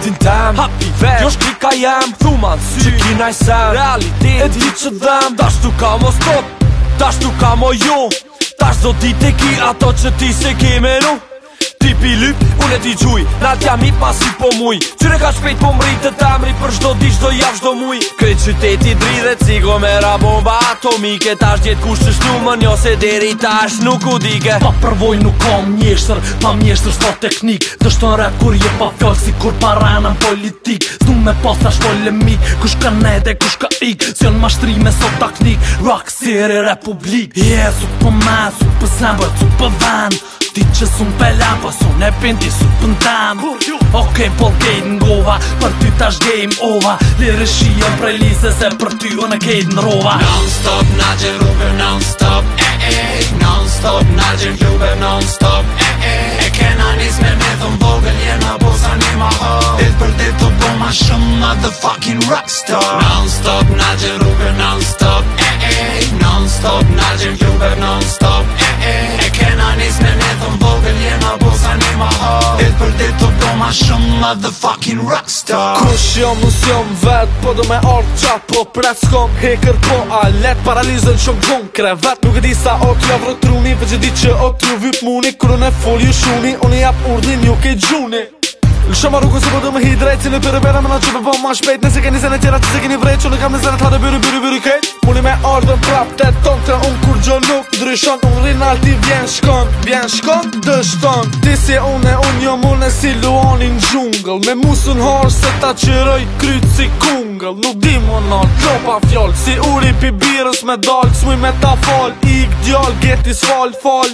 realitetin tem Happy vet, kjo shkrika jem Thuma në sy, që kina i sen Realitet, e di që dhem Tash tu ka mo stop, tash tu ka mo jo Tash do ti te ki ato që ti se ke menu Tipi lyp, unë e ti gjuj Nat jam i pasi po muj Qyre ka shpejt po mrit të temri Për shdo di, shdo jav, shdo muj Krejt qyteti dridhe cigo me ra bomba atomike Tash djet kush që shtu më njo se deri tash nuk u dike Pa përvoj nuk kam mjeshtër Pa mjeshtër s'ka teknik Dështon rap kur je pa fjall si kur paranën politik Zdu me pas tash polemik Kush ka nete, kush ka ik Si janë mashtrime sot taknik Rock City Republik Su për me, su për sembër, su për ven Ti që sun pelan, po sun e pinti su për ndem Okej, Paul Gate ngova Për ty tash game over Lirë shien prej lise se për ty unë e kejt në rova Non-stop, na gjen rrugë, non-stop, Non-stop, na gjen klube, non-stop, E kena nis me thëm vogël, jena bosa një ma ho Dit për dit të bo ma shumë motherfucking rockstar Non-stop, na gjen rrugë, non-stop, Non-stop, na gjen klube, non-stop, E kena nis me thëm vogël, jena bosa një ma ho Dit për dit të bo ma shumë motherfucking rockstar Kush jom, nus jom vet Po do me ardh qat, po pret s'kom Heker po a let, paralizën shumë gjum Krevet, nuk e di sa o t'ja vrëtruni Veç e di që o t'ju vyp muni Kër unë e fol ju shuni, unë i jap urdhin ju ke gjuni Lëshama rrugën se po do me hi drejt Si në pyre bera me na që po ma shpejt Nëse keni se në tjera që se keni vrejt Që në kam në zene t'hade byri kejt Muni me ardhën prap të ton Të unë kur gjo nuk ndryshon Unë rinalti vjen shkon dështon Ti si unë jo mune si luanin gjungël Me musën harë se ta qëroj kryt si kungël Nuk di më nal, tropa fjall Si uri pi birës me dal S'muj me ta fal, ik djall, getis fal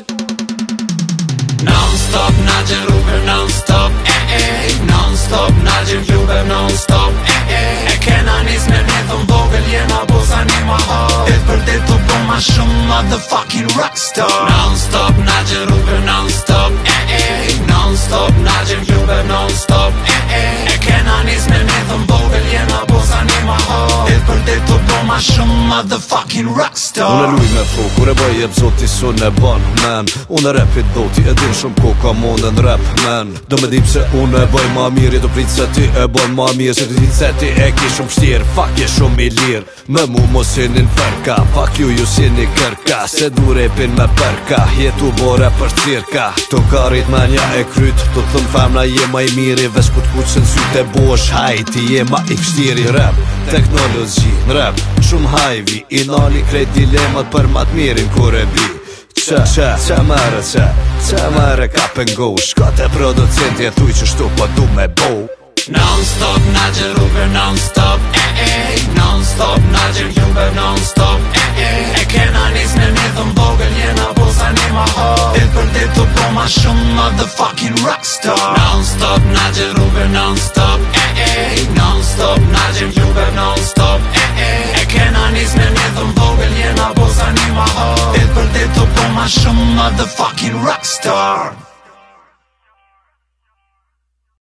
Non-stop, na gjen rrugë, non-stop, Non-stop, na gjen klube, non-stop, E kena nis me thëm vogël, jena bosa një ma ho Dit për dit të bo ma shumë motherfucking rockstar Non-stop, na gjen rrugë, non-stop, Non-stop, na gjen klube, non-stop, E kena nis me thëm vogël, jena bosa një ma ho Dit për dit të bo ma shumë motherfucking rockstar Unë e luj me fo, kur e bëj jeb zoti sun e ban, man Unë e rapit doti, e din shumë ko ka mondën rap, man Do me dim se unë e bëj ma mirë, do prit se ti e bën ma mirë Se ti dit se ti e ki shumë shtirë, fuck je shumë i lirë Me mu mos jeni n'ferka, fuck ju jeni kërka Se du repin me përka, jetu bore për cirka To karit menja e kryt, do thëm femna je ma i miri Ves ku t'kuqën syt e bosh, hajti je ma i kështiri Rap, teknologi, rap, shumë hajvi I nali krejt dilemat për mat mirin kur e bi Qa mërë kap and go Shka te producenti e thuj që shtu po du me bo Non-stop, na gjen rrugë, non-stop, Non-stop, na gjen klube, non-stop, E kena nis me thëm vogël, jena bosa një ma ho Dit për dit të bo ma shumë motherfucking rockstar Non-stop, na gjen rrugë, non-stop, Non-stop, na gjen klube, non-stop, E kena nis me thëm vogël, jena bosa një ma ho Dit për dit të bo ma shumë motherfucking rockstar